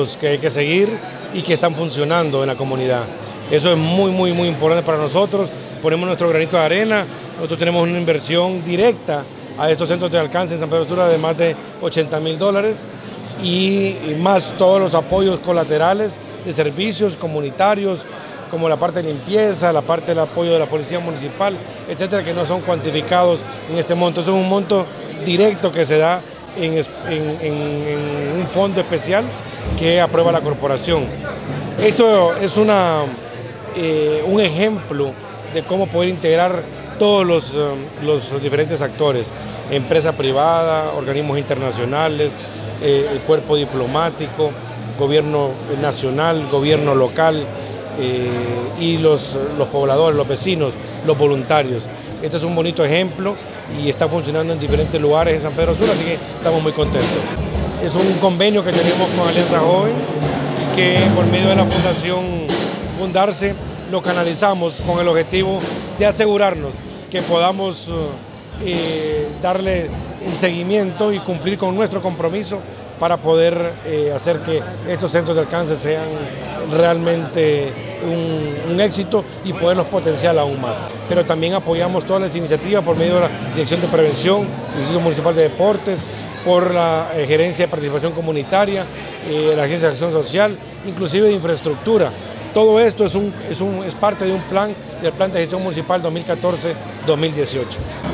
protocolos que hay que seguir y que están funcionando en la comunidad. Eso es muy importante para nosotros. Ponemos nuestro granito de arena. Nosotros tenemos una inversión directa a estos centros de alcance en San Pedro Sula de más de $80.000 y más todos los apoyos colaterales de servicios comunitarios, como la parte de limpieza, la parte del apoyo de la policía municipal, etcétera, que no son cuantificados en este monto. Eso es un monto directo que se da en un fondo especial que aprueba la corporación. Esto es un ejemplo de cómo poder integrar todos los diferentes actores, empresa privada, organismos internacionales, el cuerpo diplomático, gobierno nacional, gobierno local y los pobladores, los vecinos, los voluntarios. Este es un bonito ejemplo y está funcionando en diferentes lugares en San Pedro Sula, así que estamos muy contentos. Es un convenio que tenemos con Alianza Joven y que por medio de la Fundación Fundarse lo canalizamos con el objetivo de asegurarnos que podamos darle el seguimiento y cumplir con nuestro compromiso para poder hacer que estos centros de alcance sean realmente un éxito y poderlos potenciar aún más. Pero también apoyamos todas las iniciativas por medio de la Dirección de Prevención, el Instituto Municipal de Deportes, por la Gerencia de Participación Comunitaria, la Agencia de Acción Social, inclusive de infraestructura. Todo esto es parte de un plan, del Plan de Gestión Municipal 2014-2018.